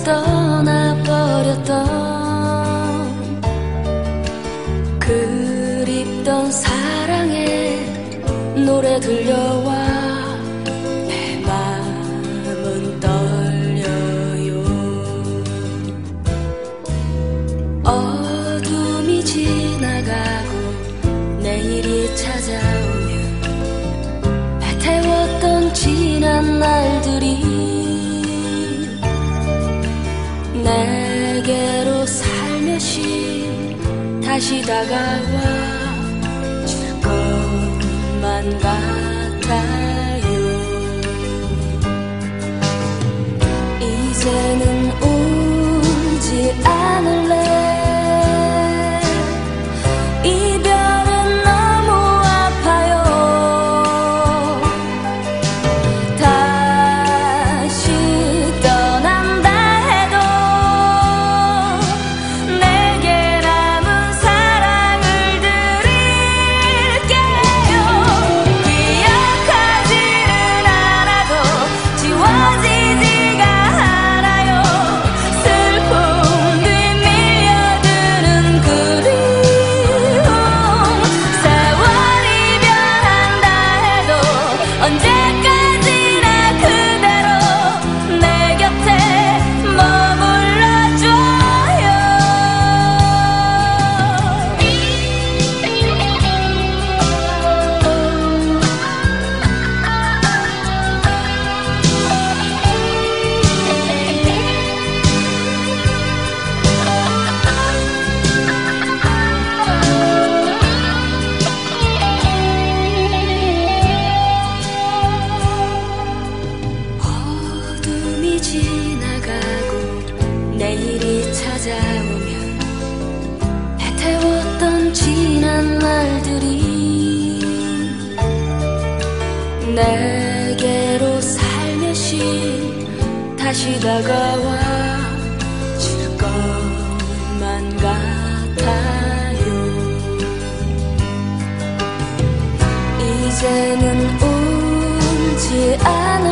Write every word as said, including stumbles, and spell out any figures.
떠나버렸던 그립던 사랑의 노래 들려와 내 마음은 떨려요. 어둠이 지나가고 내일이 찾아오면 애태웠던 지난 날들이 내게로 살며시 다시 다가와 줄 것만 같아요. 이제는 울지 않을래. 이별은 너무 아파요. 다시 떠난다 해도 내게 남은 사랑을 드릴게요. 기억하지는 않아도 지워지지가 않아요. 슬픔 뒤 밀려드는 그리움. 세월이 변한다 해도 언제까지나 그대로 내 곁에 머물러줘요. 어둠이 지나가고 내일이 찾아오면 애태웠던 지난 날들이 내게로 살며시 다시 다가와 줄 것만 같아요. 이제는 울지 않아.